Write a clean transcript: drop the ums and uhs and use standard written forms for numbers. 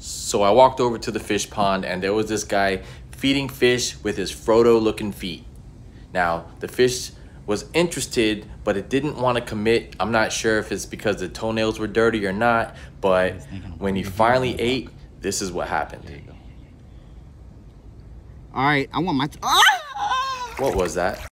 So I walked over to the fish pond and there was this guy feeding fish with his Frodo looking feet. Now the fish was interested, but it didn't want to commit. I'm not sure if it's because the toenails were dirty or not, but when he finally ate, this is what happened. All right, I want my... What was that?